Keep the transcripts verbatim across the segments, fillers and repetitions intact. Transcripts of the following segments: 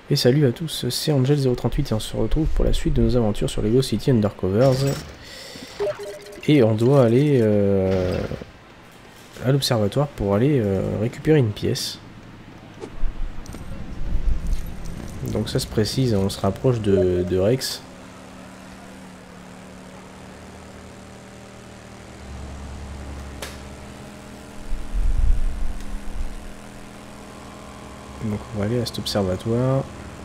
Et salut à tous, c'est Angel zéro trente-huit et on se retrouve pour la suite de nos aventures sur Lego City Undercovers. Et on doit aller euh, à l'observatoire pour aller euh, récupérer une pièce. Donc ça se précise, on se rapproche de, de Rex. Donc on va aller à cet observatoire.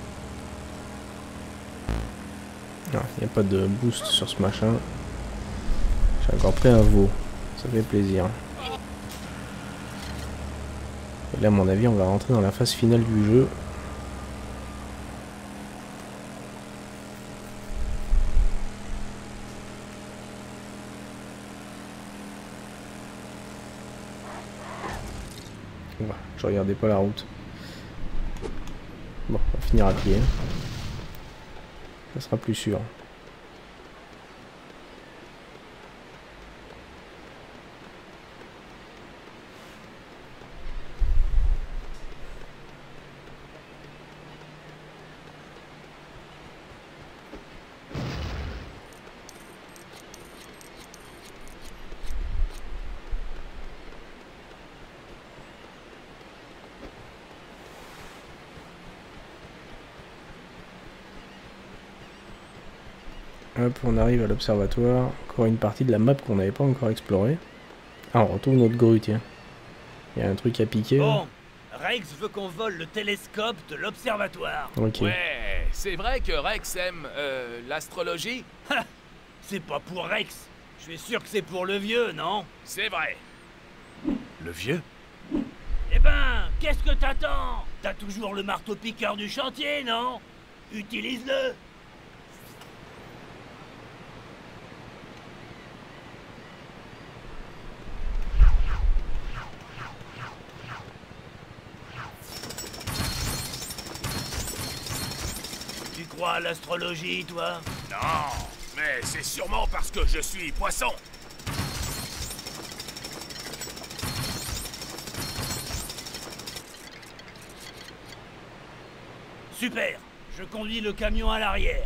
Il n'y a pas de boost sur ce machin. J'ai encore pris un veau, ça fait plaisir. Et là à mon avis on va rentrer dans la phase finale du jeu. Bah, je regardais pas la route. Bon, on va finir à pied. Ça sera plus sûr. Hop, on arrive à l'observatoire. Encore une partie de la map qu'on n'avait pas encore explorée. Ah, on retrouve notre grue, tiens. Il y a un truc à piquer. Bon, Rex veut qu'on vole le télescope de l'observatoire. Ok. Ouais, c'est vrai que Rex aime euh, l'astrologie? C'est pas pour Rex. Je suis sûr que c'est pour le vieux, non? C'est vrai. Le vieux? Eh ben, qu'est-ce que t'attends? T'as toujours le marteau-piqueur du chantier, non? Utilise-le. Tu crois à l'astrologie, toi? Non, mais c'est sûrement parce que je suis poisson. Super. Je conduis le camion à l'arrière.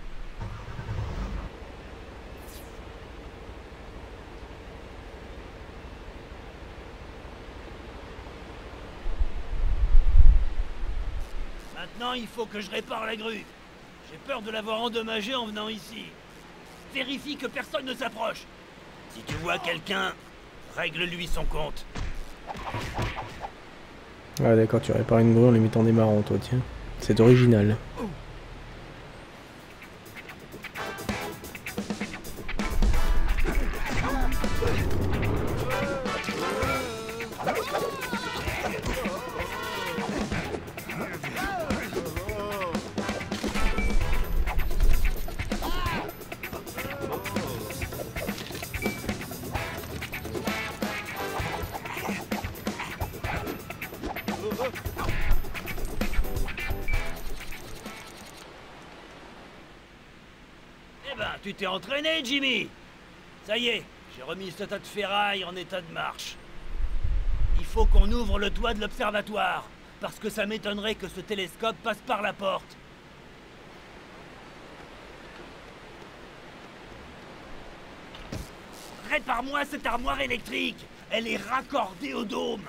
Maintenant, il faut que je répare la grue. J'ai peur de l'avoir endommagée en venant ici. Vérifie que personne ne s'approche. Si tu vois quelqu'un, règle-lui son compte. Ah d'accord, tu répares une grue en lui mettant des marrons, toi, tiens. C'est original. Eh ben, tu t'es entraîné, Jimmy. Ça y est, j'ai remis ce tas de ferraille en état de marche. Il faut qu'on ouvre le toit de l'observatoire, parce que ça m'étonnerait que ce télescope passe par la porte. Répare-moi cette armoire électrique. Elle est raccordée au dôme.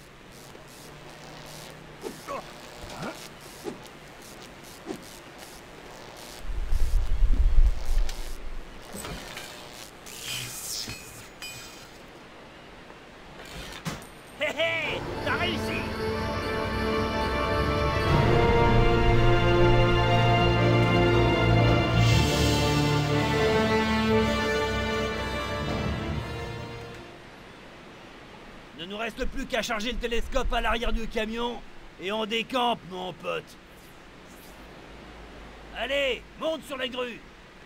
Hé hé, t'as réussi. Ne nous reste plus qu'à charger le télescope à l'arrière du camion et on décampe, mon pote. Allez, monte sur les grues.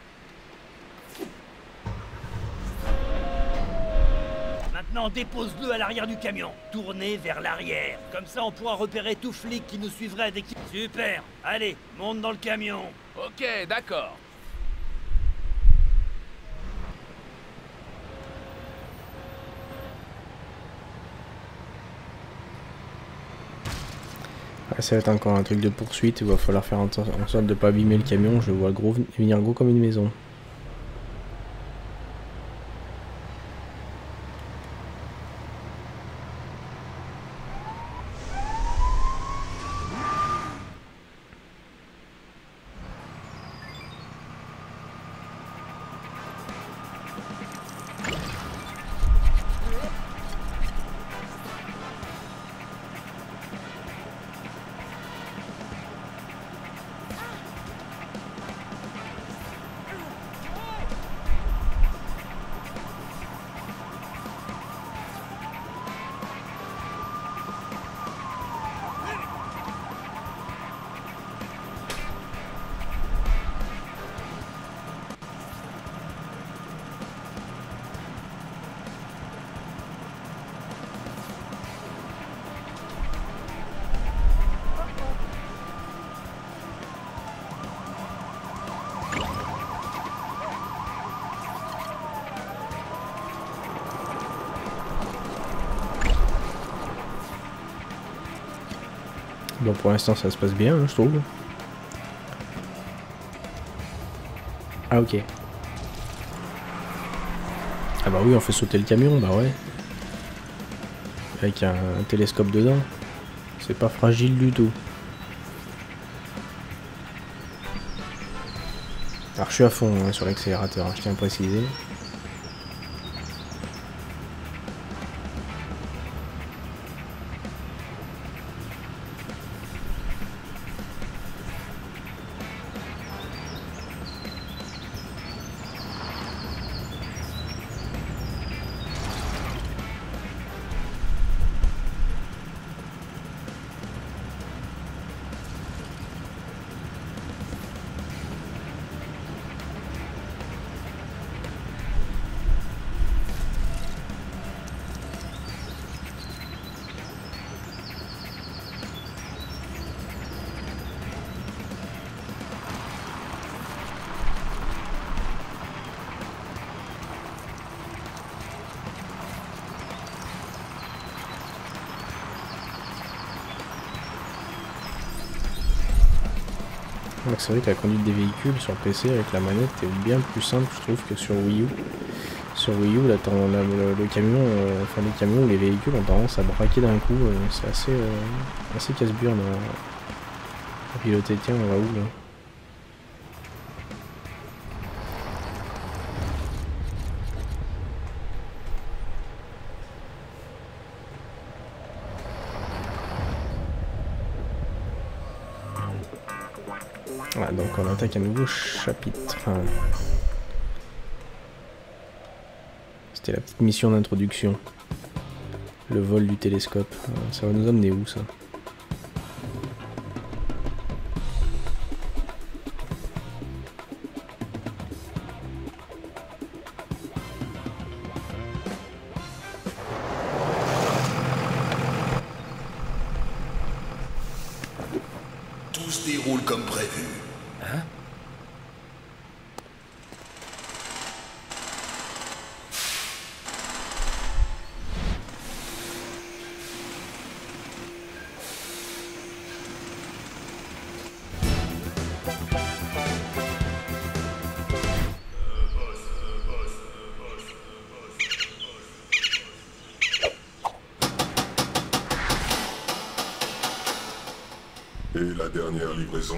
Maintenant, dépose-le à l'arrière du camion. Tournez vers l'arrière. Comme ça, on pourra repérer tout flic qui nous suivrait dès qu'il... Super. Allez, monte dans le camion. Ok, d'accord. Ah, ça va être encore un truc de poursuite, il va falloir faire en, en sorte de pas abîmer le camion, je le vois gros venir gros comme une maison. Bon, pour l'instant ça se passe bien, hein, je trouve. Ah ok. Ah bah oui, on fait sauter le camion, bah ouais. Avec un, un télescope dedans. C'est pas fragile du tout. Alors je suis à fond hein, sur l'accélérateur, hein, je tiens à préciser. C'est vrai que la conduite des véhicules sur P C avec la manette est bien plus simple je trouve que sur Wii U. Sur Wii U, là, la, le, le camion, euh, enfin les camions ou les véhicules ont tendance à braquer d'un coup, euh, c'est assez, euh, assez casse-burne à, à piloter. Tiens, on va où là? Voilà, donc on attaque un nouveau chapitre. Enfin, c'était la petite mission d'introduction. Le vol du télescope. Ça va nous amener où ça? Tout se déroule comme prévu. Hein? Et la dernière livraison?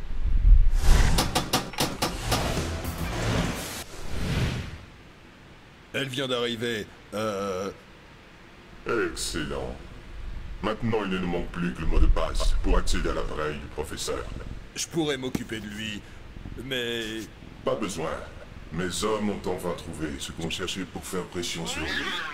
Elle vient d'arriver. Euh... Excellent. Maintenant, il ne nous manque plus que le mot de passe pour accéder à l'appareil du professeur. Je pourrais m'occuper de lui, mais... Pas besoin. Mes hommes ont enfin trouvé ce qu'on cherchait pour faire pression sur lui.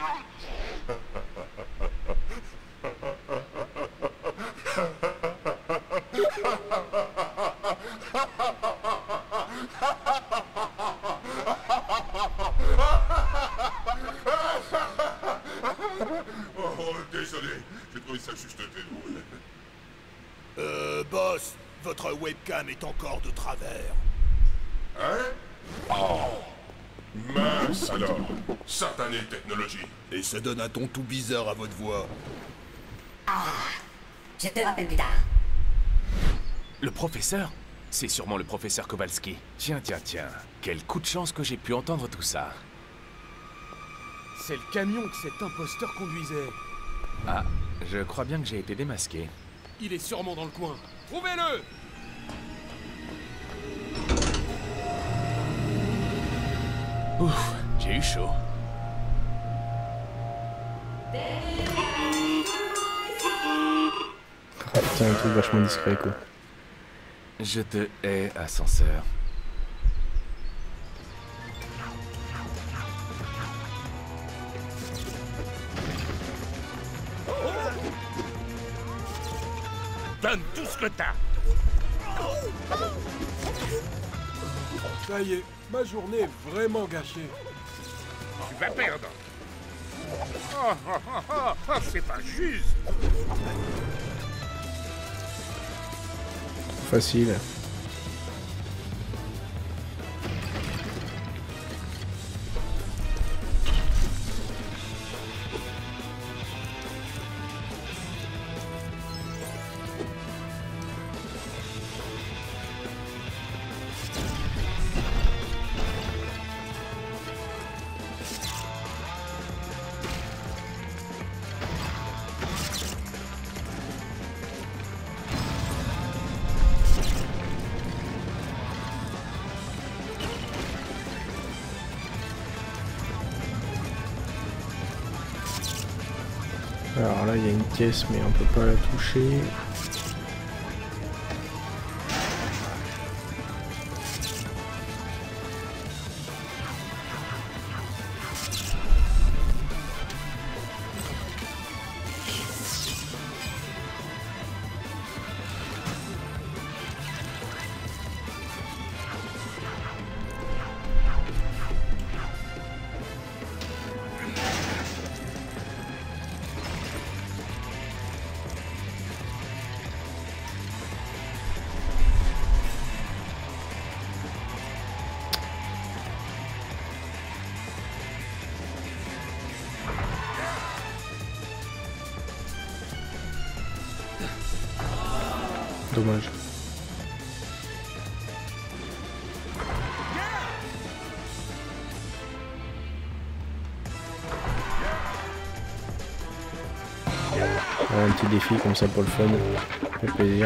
Oh, désolé, j'ai trouvé ça juste très drôle. Euh, boss, votre webcam est encore de travers. Hein? Oh! Mince alors! Satanée technologie! Et ça donne un ton tout bizarre à votre voix. Ah, je te rappelle plus tard. Le professeur? C'est sûrement le professeur Kowalski. Tiens, tiens, tiens. Quel coup de chance que j'ai pu entendre tout ça. C'est le camion que cet imposteur conduisait. Ah, je crois bien que j'ai été démasqué. Il est sûrement dans le coin. Trouvez-le! Ouf, j'ai eu chaud. Ah, putain, un truc vachement discret, quoi. Je te hais, ascenseur. Donne tout ce que t'as. Ça y est, ma journée est vraiment gâchée. Tu vas perdre. Oh, oh, oh, oh, oh, c'est pas juste. Facile. Alors là, il y a une pièce, mais on peut pas la toucher. Dommage. Un petit défi comme ça pour le fun, ça fait plaisir.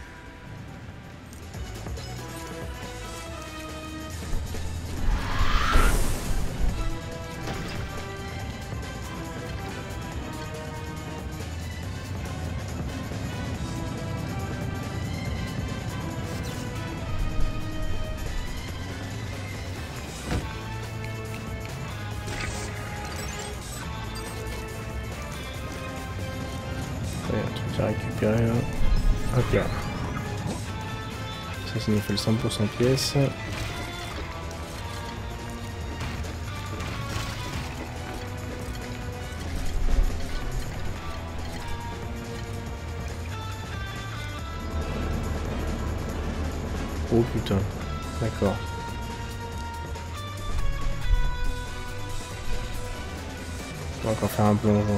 Ouais, un truc à récupérer là. Hop là. Ça, ça nous fait le cent pour cent pièce. Oh putain, d'accord. On va encore faire un plongeon.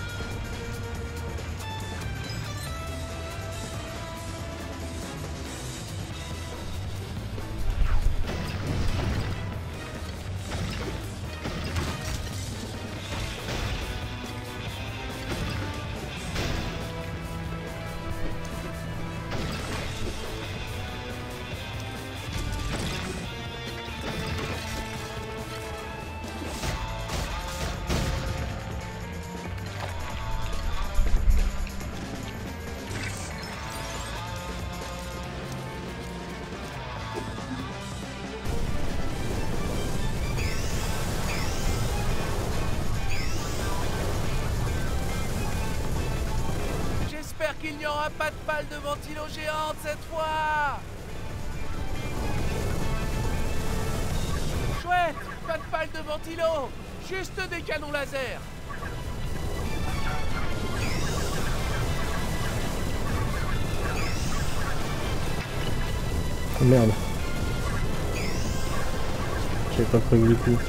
J'espère qu'il n'y aura pas de pale de ventilo géante cette fois. Chouette, pas de pale de ventilo, juste des canons laser. Oh merde. J'avais pas prévu le coup.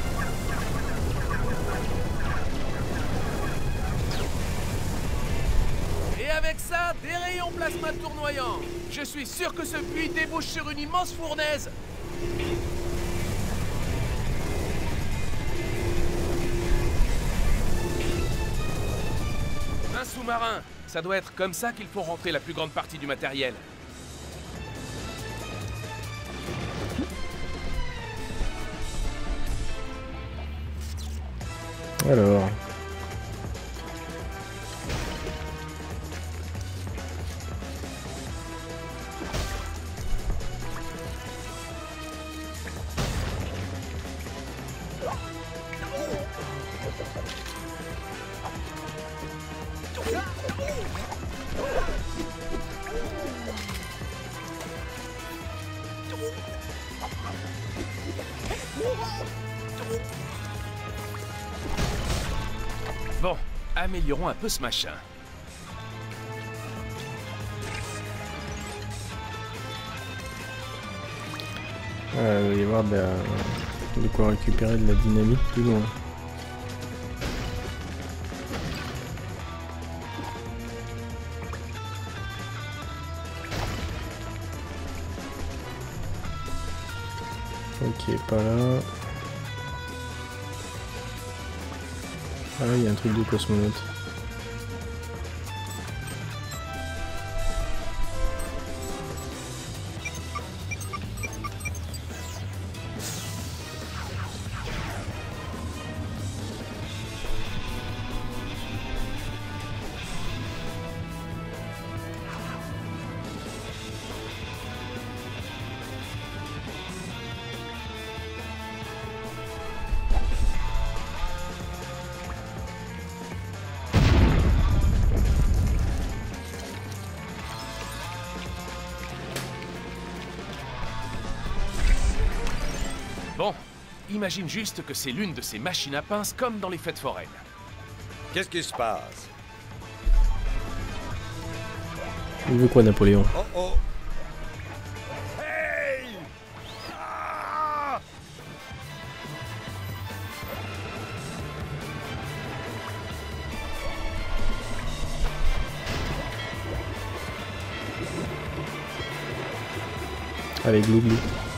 Et avec ça, des rayons bleus. plasma tournoyant. Je suis sûr que ce puits débouche sur une immense fournaise. Un sous-marin. Ça doit être comme ça qu'il faut rentrer la plus grande partie du matériel. Alors... Bon, améliorons un peu ce machin. Euh, il va y avoir de, la... de quoi récupérer de la dynamite plus loin. Ok, pas là. Ah là, il y a un truc de cosmonaute. Bon, imagine juste que c'est l'une de ces machines à pince comme dans les fêtes foraines. Qu'est-ce qui se passe? Il veut quoi, Napoléon? Oh oh! Hey! Ah! Allez, glou glou.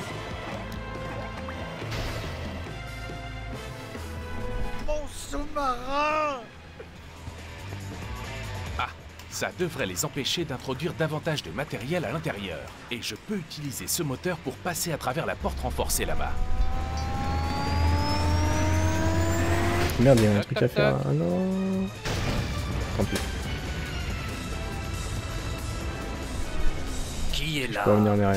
Mon sous-marin! Ah, ça devrait les empêcher d'introduire davantage de matériel à l'intérieur. Et je peux utiliser ce moteur pour passer à travers la porte renforcée là-bas. Merde, il y a un truc à faire. Ah non. Tant pis. Qui est Je là? peux revenir derrière.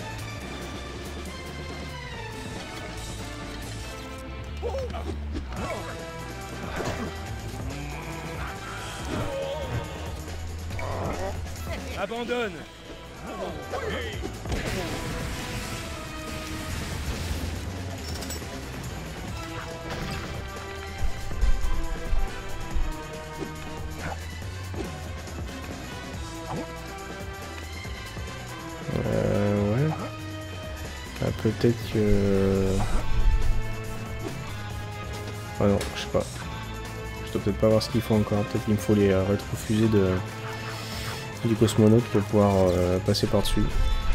Abandonne! Euh, ouais. Ah, peut-être que... Ah non, je sais pas. Je dois peut-être pas voir ce qu'il faut encore. Peut-être qu'il me faut les euh, rétrofusées de... du cosmonaute pour pouvoir euh, passer par-dessus.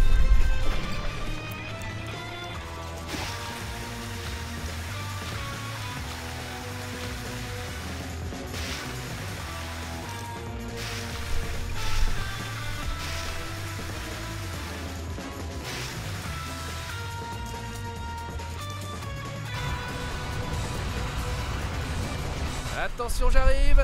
Attention, j'arrive!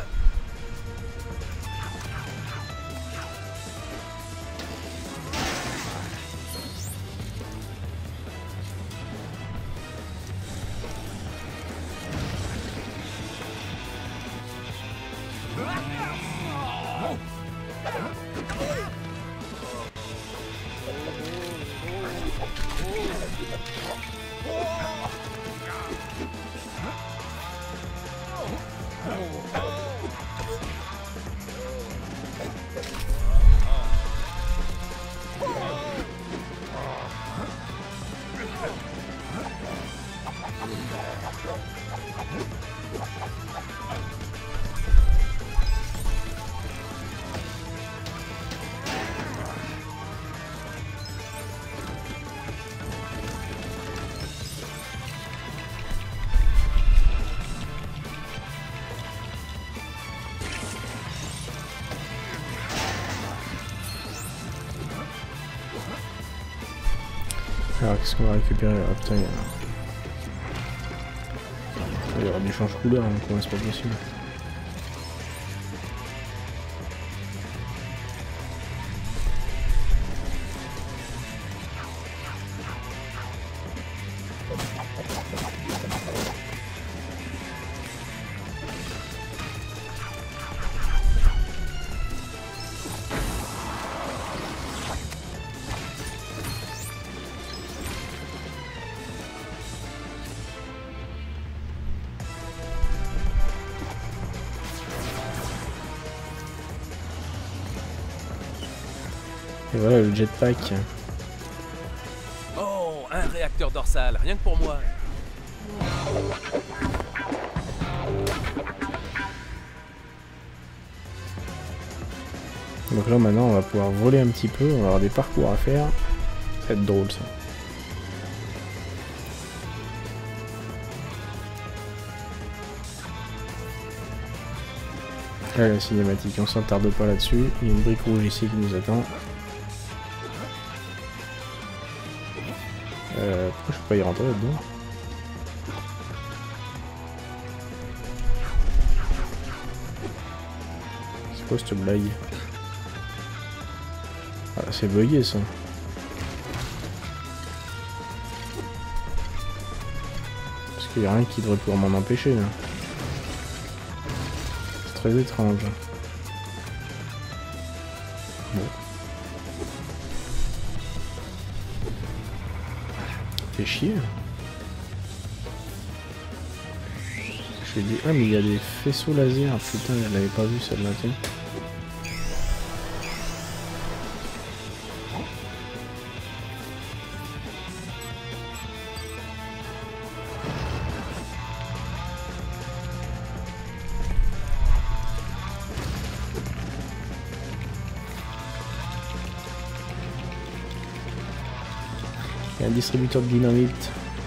Alors qu'est-ce qu'on va récupérer là? Putain, il y, a... il y aura du change-couleur, donc ouais, c'est pas possible. Et voilà le jetpack. Oh, un réacteur dorsal, rien que pour moi. Donc là maintenant on va pouvoir voler un petit peu, on va avoir des parcours à faire. Ça va être drôle ça. Là la cinématique, on s'attarde pas là-dessus. Il y a une brique rouge ici qui nous attend. Euh, pourquoi je peux pas y rentrer là-dedans? C'est quoi cette blague? Ah, c'est bugué ça. Parce qu'il n'y a rien qui devrait pouvoir m'en empêcher là. C'est très étrange. Bon. Fait chier. Je lui ai dit, ah mais il y a des faisceaux laser. Putain, je l'avais pas vu celle-là, tiens. Il y a un distributeur de dynamite.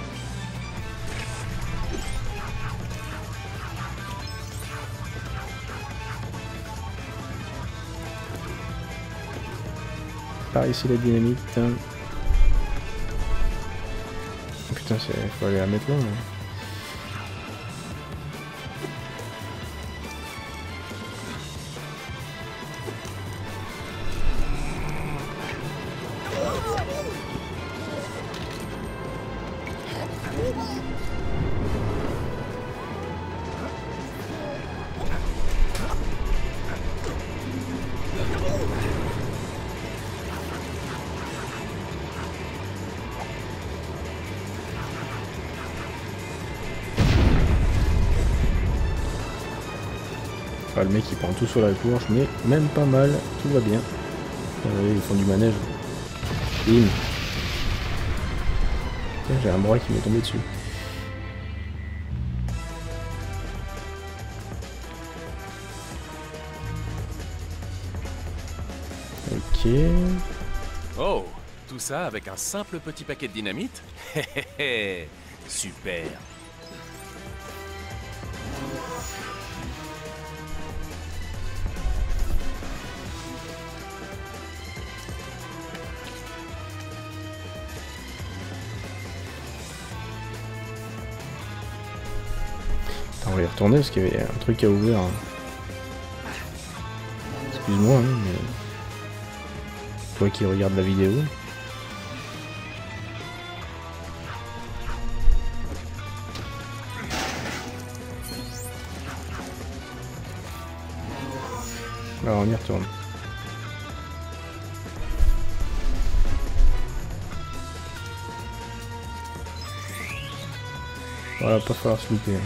Par ici la dynamite. Oh, putain, il faut aller la mettre là. Hein. Ah, le mec il prend tout sur la courge, mais même pas mal, tout va bien. Euh, ils font du manège. Bim. J'ai un bras qui m'est tombé dessus. Ok. Oh, tout ça avec un simple petit paquet de dynamite? Hé super. On va y retourner parce qu'il y avait un truc à ouvrir. Excuse-moi, hein, mais... toi qui regardes la vidéo. Alors on y retourne. Voilà, pas falloir se louper.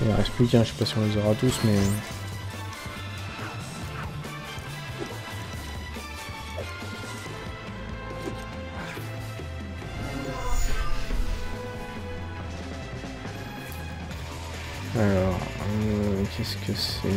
Il en reste plus qu'un, je sais pas si on les aura tous, mais... Alors, euh, qu'est-ce que c'est?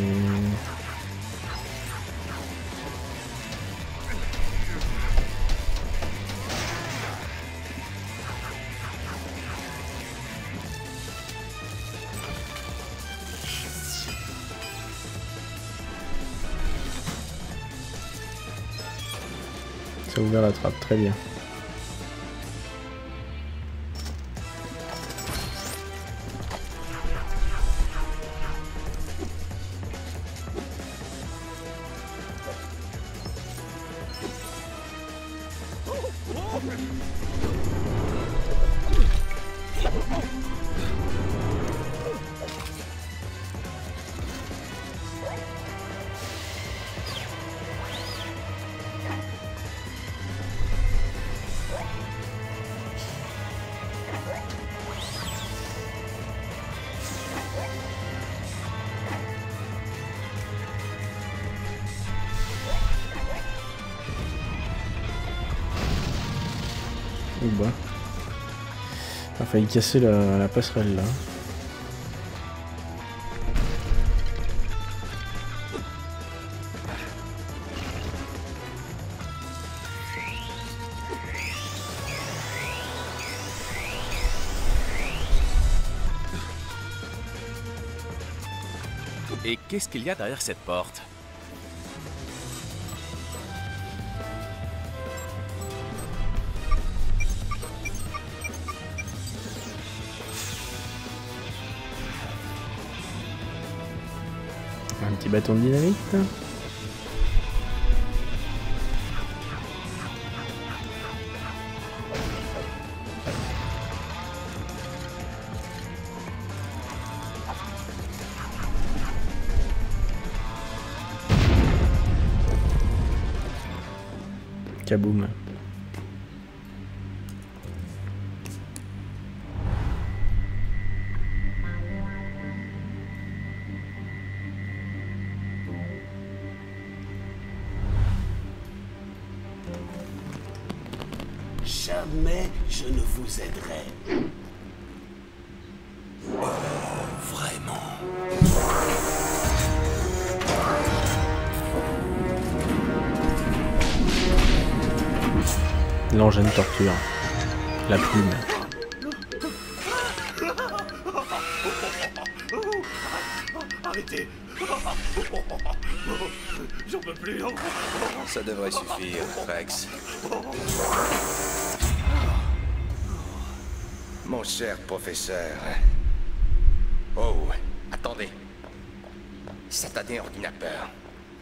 Ça a ouvert la trappe, très bien. Bah. Il a failli casser la, la passerelle là. Et qu'est-ce qu'il y a derrière cette porte? Un petit bâton de dynamite. Kaboom. Jamais je ne vous aiderai. Oh, vraiment. L'engin de torture. La plume. Arrêtez. J'en peux plus. Ça devrait suffire, Rex. Mon cher professeur. Oh, attendez. Satané ordinateur.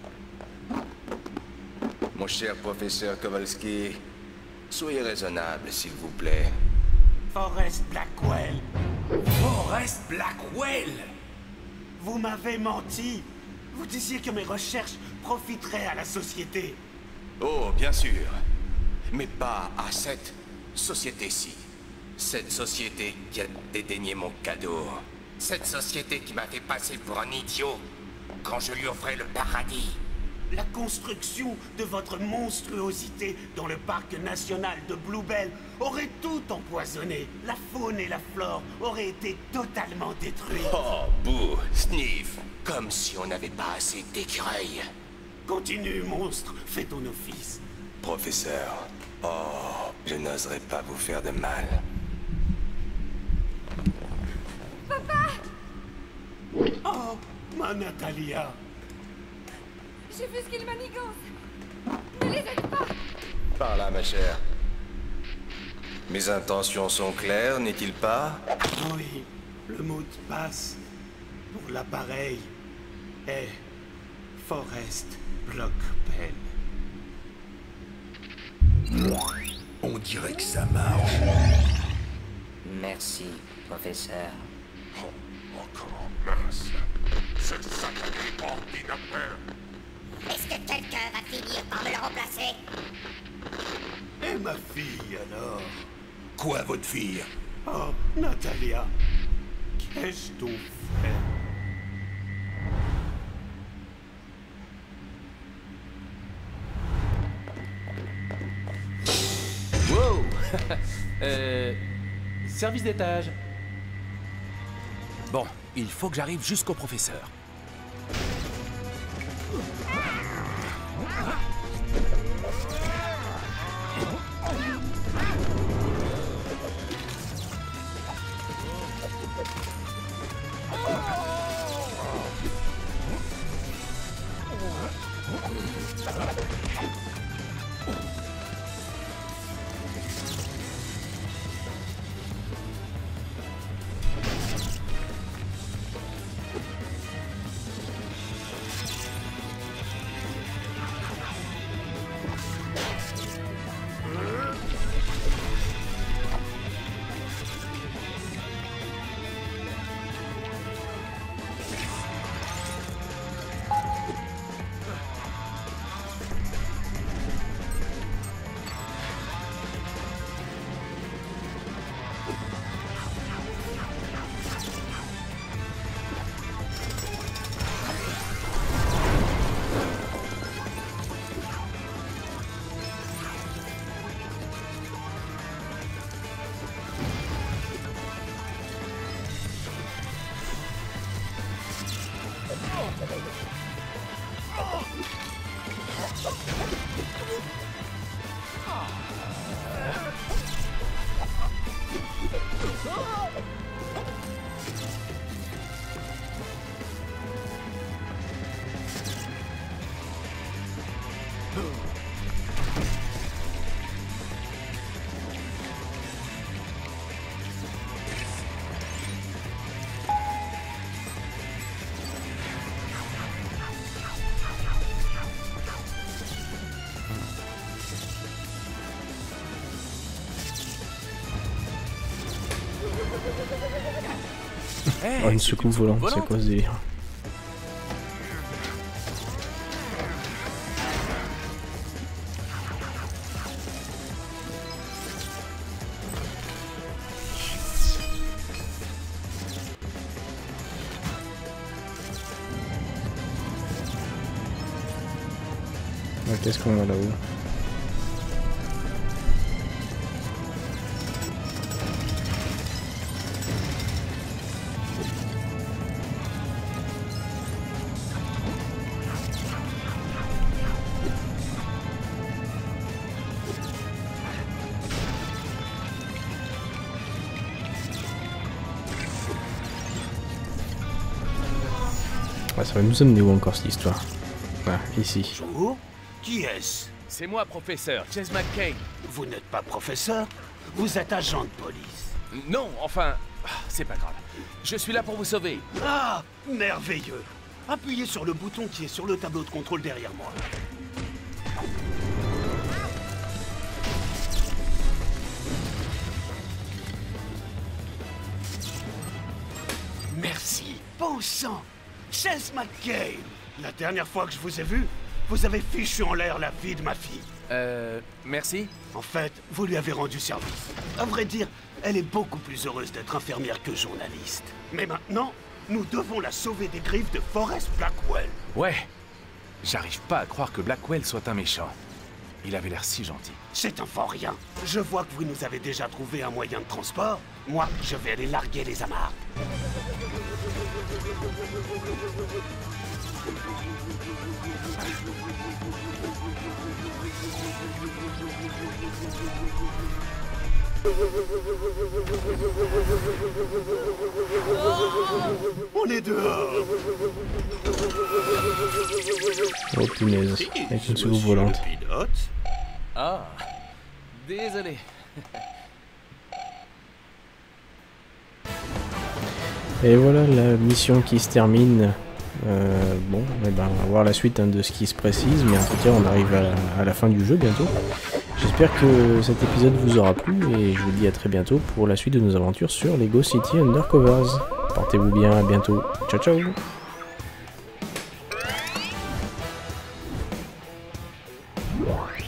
Mon cher professeur Kowalski, soyez raisonnable, s'il vous plaît. Forrest Blackwell. Forrest Blackwell! Vous m'avez menti. Vous disiez que mes recherches profiteraient à la société. Oh, bien sûr. Mais pas à cette société-ci. Cette société qui a dédaigné mon cadeau. Cette société qui m'a fait passer pour un idiot quand je lui offrais le paradis. La construction de votre monstruosité dans le parc national de Bluebell aurait tout empoisonné. La faune et la flore auraient été totalement détruites. Oh, bouh, sniff. Comme si on n'avait pas assez d'écureuils. Continue, monstre. Fais ton office. Professeur, oh, je n'oserais pas vous faire de mal. Oh, ma Natalia. J'ai vu ce qu'il manigance. Ne les aide pas. Par là, ma chère. Mes intentions sont claires, n'est-il pas? Oui, le mot de passe pour l'appareil est Forrest Blackwell. On dirait que ça marche. Merci, professeur. Oh, encore mince. Ce satané ordinateur. Est-ce que quelqu'un va finir par me le remplacer? Et ma fille, alors? Quoi, votre fille? Oh, Natalia. Qu'ai-je donc fait? euh... Service d'étage. Bon, il faut que j'arrive jusqu'au professeur. Hey, Oh, une soucoupe volante, c'est quoi ce délire? Qu'est-ce qu'on a là-haut? Ouais, ça va nous amener où encore cette histoire? Ah, ici. Bonjour. Qui est-ce? C'est moi, professeur, Chase McCain. Vous n'êtes pas professeur, vous êtes agent de police. Non, enfin, c'est pas grave. Je suis là pour vous sauver. Ah, merveilleux. Appuyez sur le bouton qui est sur le tableau de contrôle derrière moi. Merci. Bon sang. Chase McCain. La dernière fois que je vous ai vu, vous avez fichu en l'air la vie de ma fille. Euh, merci. En fait, vous lui avez rendu service. À vrai dire, elle est beaucoup plus heureuse d'être infirmière que journaliste. Mais maintenant, nous devons la sauver des griffes de Forrest Blackwell. Ouais. J'arrive pas à croire que Blackwell soit un méchant. Il avait l'air si gentil. C'est un fort rien. Je vois que vous nous avez déjà trouvé un moyen de transport. Moi, je vais aller larguer les amarres. On est dehors. Oh punaise, avec une soucoupe volante. Ah, désolé. Et voilà la mission qui se termine. Euh, bon, eh ben, on va voir la suite hein, de ce qui se précise, mais en tout cas on arrive à la, à la fin du jeu bientôt. J'espère que cet épisode vous aura plu et je vous dis à très bientôt pour la suite de nos aventures sur Lego City Undercovers. Portez-vous bien, à bientôt. Ciao ciao. Ouais.